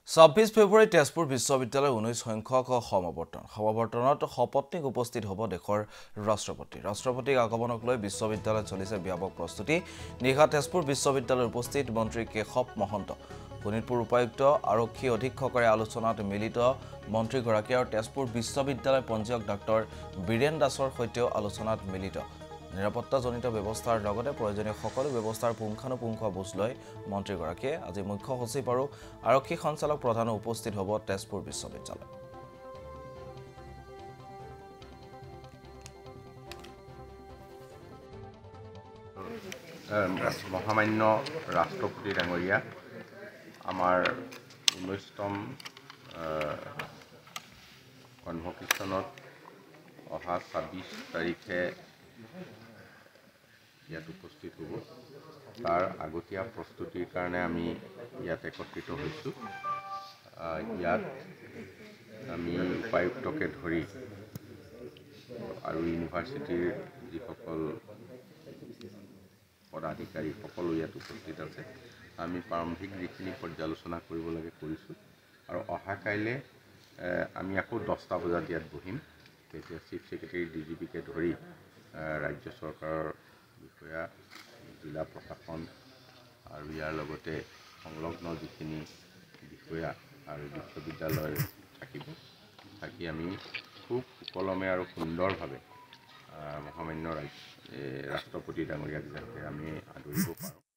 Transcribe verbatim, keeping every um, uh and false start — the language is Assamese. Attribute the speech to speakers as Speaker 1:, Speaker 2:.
Speaker 1: ছাব্বিছ ফেব্ৰুৱাৰী তেজপুৰ বিশ্ববিদ্যালয়ৰ ঊনৈছ সংখ্যক সমাৱৰ্তন সমাৱৰ্তনত সপত্নীক উপস্থিত হ'ব দেশৰ ৰাষ্ট্ৰপতি ৰাষ্ট্ৰপতিক আগমনক লৈ বিশ্ববিদ্যালয়ত চলিছে ব্যাপক প্ৰস্তুতি নিশা তেজপুৰ বিশ্ববিদ্যালয়ৰ উপস্থিত মন্ত্ৰী কেশৱ মহন্ত শোণিতপুৰ উপায়ুক্ত আৰক্ষী অধীক্ষকৰে আলোচনাত মিলিত মন্ত্ৰীগৰাকী আৰু তেজপুৰ বিশ্ববিদ্যালয় পঞ্জীয়ক ডাক্তৰ বীৰেন দাসৰ সৈতেও আলোচনাত মিলিত নিৰাপত্তাজনিত ব্যৱস্থাৰ লগতে প্ৰয়োজনীয় সকলো ব্যৱস্থাৰ পুংখানুপুংখ বুজ লৈ মন্ত্ৰীগৰাকীয়ে আজি মুখ্য সচিব আৰু আৰক্ষী সঞ্চালক প্ৰধান উপস্থিত হ'ব তেজপুৰ বিশ্ববিদ্যালয়
Speaker 2: মহামান্য ৰাষ্ট্ৰপতি ডাঙৰীয়া আমাৰ ঊনৈছতম কনভকেশ্যনত অহা ছাব্বিছ তাৰিখে ইয়াত উপস্থিত হ'ব তাৰ আগতীয়া প্ৰস্তুতিৰ কাৰণে আমি ইয়াত একত্ৰিত হৈছোঁ ইয়াত আমি উপায়ুক্তকে ধৰি আৰু ইউনিভাৰ্চিটিৰ যিসকল পদাধিকাৰী সকলো ইয়াত উপস্থিত আছে আমি প্ৰাৰম্ভিক যিখিনি পৰ্যালোচনা কৰিব লাগে কৰিছোঁ আৰু অহা কাইলৈ আমি আকৌ দহটা বজাত ইয়াত বহিম তেতিয়া চিফ ছেক্ৰেটাৰী ডি জি পিকে ধৰি ৰাজ্য চৰকাৰৰ বিষয়া জিলা প্ৰশাসন আৰু ইয়াৰ লগতে সংলগ্ন যিখিনি বিষয়া আৰু বিশ্ববিদ্যালয় থাকিব থাকি আমি খুব সুকলমে আৰু সুন্দৰভাৱে মহামান্য ৰাষ্ট্ৰপতি ডাঙৰীয়াক যাতে আমি আদৰিব পাৰোঁ।